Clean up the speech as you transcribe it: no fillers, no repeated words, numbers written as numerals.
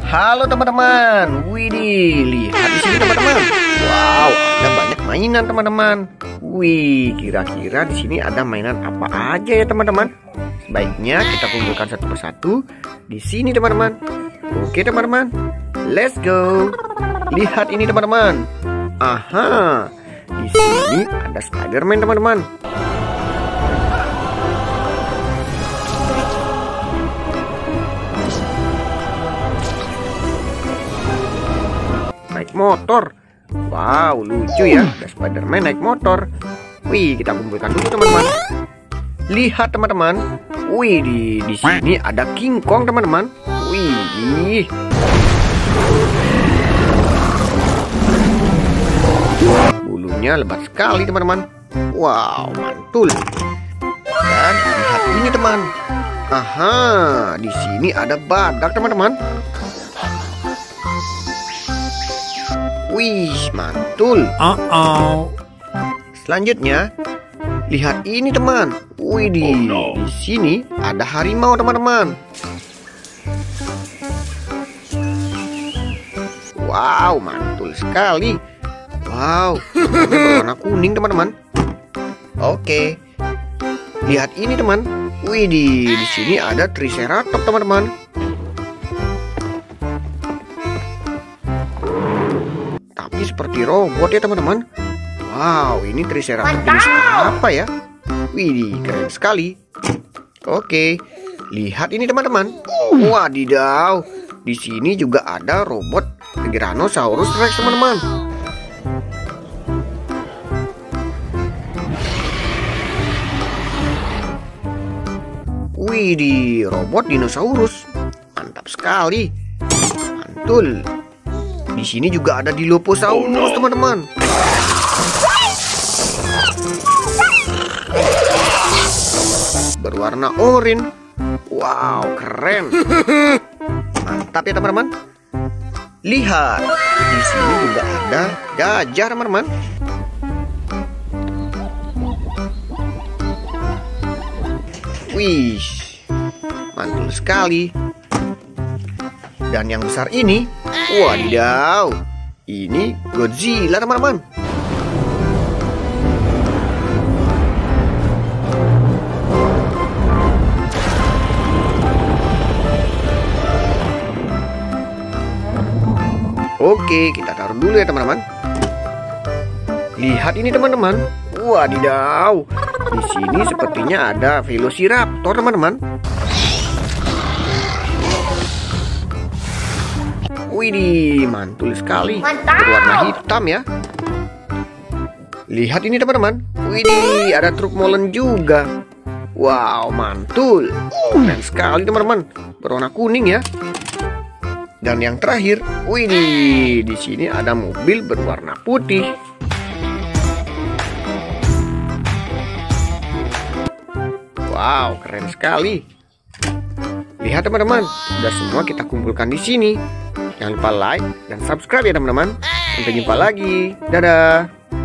Halo teman-teman, widih, lihat di sini teman-teman. Wow, ada banyak mainan teman-teman. Wih, kira-kira di sini ada mainan apa aja ya teman-teman? Sebaiknya kita kumpulkan satu persatu di sini teman-teman. Oke teman-teman, let's go. Lihat ini teman-teman. Aha, di sini ada Spider-Man teman-teman. Naik motor. Wow, lucu ya. Ada Spider-Man naik motor. Wih, kita kumpulkan dulu teman-teman. Lihat teman-teman. Wih, di sini ada King Kong teman-teman. Wih. Bulunya lebat sekali teman-teman. Wow, mantul. Dan lihat ini teman. Aha, di sini ada badak teman-teman. Wih, mantul. Selanjutnya, lihat ini teman. Wih, di sini ada harimau teman-teman. Wow, mantul sekali. Wow, berwarna kuning teman-teman. Oke, lihat ini teman. Wih, di sini ada Triceratops teman-teman. Seperti robot ya teman-teman. Wow, ini Triceratops jenis apa ya? Wih, keren sekali. Oke, lihat ini teman-teman. Wadidaw, di sini juga ada robot Tyrannosaurus Rex teman-teman. Wih, di robot dinosaurus. Mantap sekali. Mantul. Di sini juga ada Dilophosaurus teman-teman. Berwarna oranye. Wow, keren. Mantap ya teman-teman. Lihat, di sini juga ada gajah teman-teman. Wih, mantul sekali. Dan yang besar ini, wadidaw, ini Godzilla teman-teman. Oke, kita taruh dulu ya teman-teman. Lihat ini teman-teman. Wadidaw, di sini sepertinya ada Velociraptor teman-teman. Widih, mantul sekali. Berwarna hitam ya. Lihat ini teman-teman. Widih, ada truk molen juga. Wow, mantul. Keren sekali teman-teman. Berwarna kuning ya. Dan yang terakhir, widih, di sini ada mobil berwarna putih. Wow, keren sekali. Lihat teman-teman, sudah semua kita kumpulkan di sini. Jangan lupa like dan subscribe ya teman-teman. Sampai jumpa lagi. Dadah.